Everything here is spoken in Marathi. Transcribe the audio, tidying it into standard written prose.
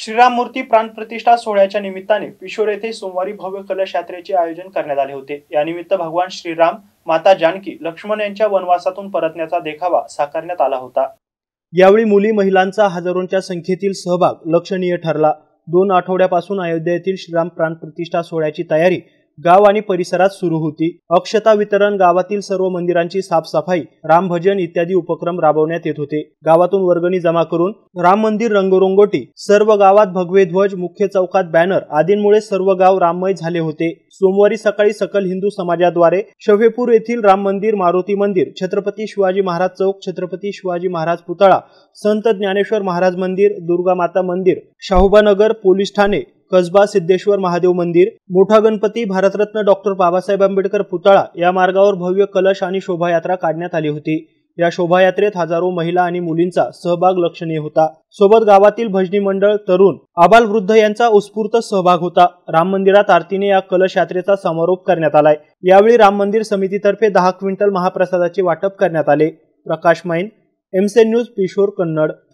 श्रीराम मूर्ती प्राणप्रतिष्ठा सोहळ्याच्या निमित्ताने पिशोर येथे सोमवारी भव्य कलश यात्रेचे आयोजन करण्यात आले होते। या निमित्त भगवान श्रीराम, माता जानकी, लक्ष्मण यांच्या वनवासातून परतण्याचा देखावा साकारण्यात आला होता। यावेळी मुली महिलांचा हजारोंच्या संख्येतील सहभाग लक्षणीय ठरला। 2 आठवड्यापासून अयोध्या येथील श्रीराम प्राणप्रतिष्ठा सोहळ्याची तयारी गाव आणि परिसरात सुरू होती। अक्षता वितरण, गावातील सर्व मंदिरांची साफसफाई, रामभजन इत्यादी उपक्रम राबवण्यात येत होते। गावातून वर्गणी जमा करून राम मंदिर रंगरंगोटी, सर्व गावात भगवे ध्वज, मुख्य चौकात बॅनर आदींमुळे सर्व गाव राममय झाले होते। सोमवारी सकाळी सकल हिंदू समाजाद्वारे शफेपूर येथील राम मंदिर, मारुती मंदिर, छत्रपती शिवाजी महाराज चौक, छत्रपती शिवाजी महाराज पुतळा, संत ज्ञानेश्वर महाराज मंदिर, दुर्गा माता मंदिर, शाहूबानगर पोलीस ठाणे, कसबा सिद्धेश्वर महादेव मंदिर, मोठा गणपती, भारतरत्न डॉक्टर बाबासाहेब आंबेडकर पुतळा या मार्गावर भव्य कलश आणि शोभायात्रा काढण्यात आली होती। या शोभायात्रेत हजारो महिला आणि मुलींचा सहभाग लक्षणीय होता। सोबत गावातील भजनी मंडळ, तरुण, आबालवृद्ध यांचा उत्स्फूर्त सहभाग होता। राम मंदिरात आरतीने या कलश यात्रेचा समारोप करण्यात आलाय। यावेळी राम मंदिर समितीतर्फे 10 क्विंटल महाप्रसादाचे वाटप करण्यात आले। प्रकाश मैन, एमसी न्यूज, पिशोर, कन्नड।